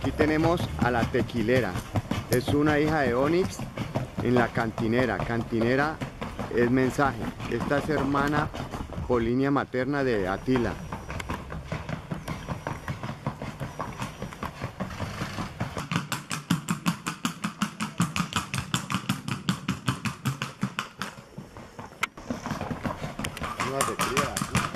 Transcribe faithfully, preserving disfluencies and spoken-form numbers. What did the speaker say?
aquí tenemos a la tequilera. Es una hija de Onix en la cantinera. Cantinera es mensaje. Esta es hermana por línea materna de Atila. Una de cría aquí.